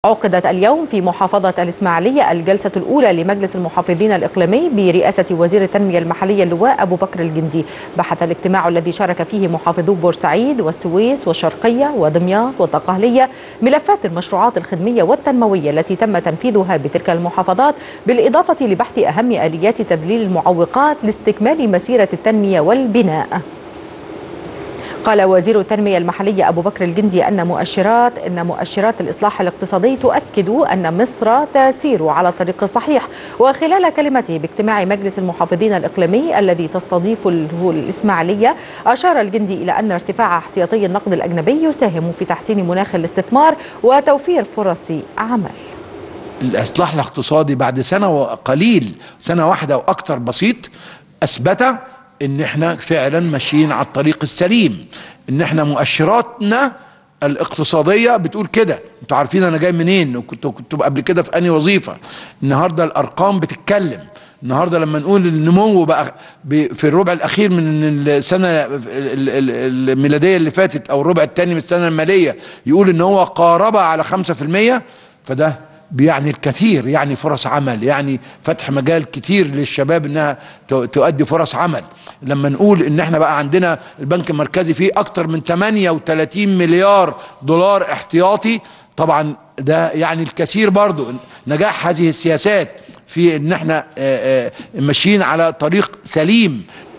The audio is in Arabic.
عقدت اليوم في محافظة الإسماعيلية الجلسة الأولى لمجلس المحافظين الإقليمي برئاسة وزير التنمية المحلية اللواء أبو بكر الجندي. بحث الاجتماع الذي شارك فيه محافظو بورسعيد والسويس والشرقية ودمياط والدقهلية ملفات المشروعات الخدمية والتنموية التي تم تنفيذها بتلك المحافظات، بالإضافة لبحث أهم آليات تذليل المعوقات لاستكمال مسيرة التنمية والبناء. قال وزير التنمية المحلية أبو بكر الجندي أن مؤشرات الإصلاح الاقتصادي تؤكد أن مصر تسير على الطريق الصحيح. وخلال كلمته باجتماع مجلس المحافظين الإقليمي الذي تستضيفه الإسماعيلية، أشار الجندي إلى أن ارتفاع احتياطي النقد الأجنبي يساهم في تحسين مناخ الاستثمار وتوفير فرص عمل. الإصلاح الاقتصادي بعد سنة قليل، سنة واحدة وأكثر بسيط، أثبت ان احنا فعلا ماشيين على الطريق السليم، ان احنا مؤشراتنا الاقتصادية بتقول كده. انتوا عارفين انا جاي منين وكنت قبل كده في انهي وظيفة. النهاردة الارقام بتتكلم. النهاردة لما نقول النمو بقى في الربع الاخير من السنة الميلادية اللي فاتت او الربع الثاني من السنة المالية يقول ان هو قارب على 5%، فده بيعني الكثير، يعني فرص عمل، يعني فتح مجال كتير للشباب انها تؤدي فرص عمل. لما نقول ان احنا بقى عندنا البنك المركزي فيه اكتر من 38 مليار دولار احتياطي، طبعا ده يعني الكثير برضو. نجاح هذه السياسات في ان احنا ماشيين على طريق سليم